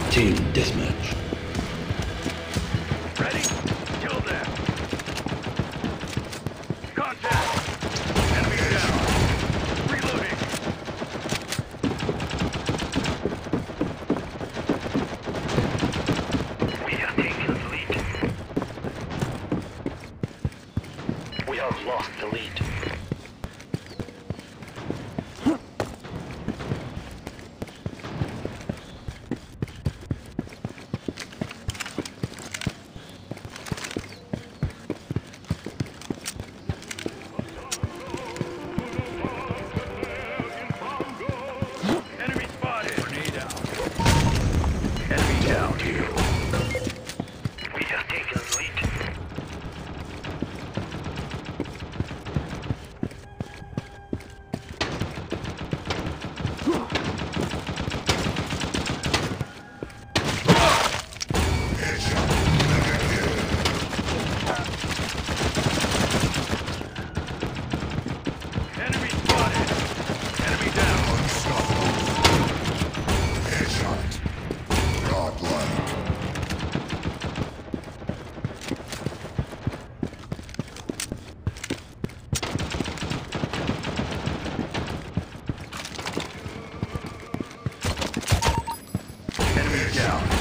Team deathmatch. Ready? Kill them. Contact. Enemy down. Reloading. We have taken the lead. We have lost the lead. Enemy spotted. Grenade out. Enemy down. We have taken the lead. Enemy spotted. Enemy down. Headshot. Godlike. Enemy down.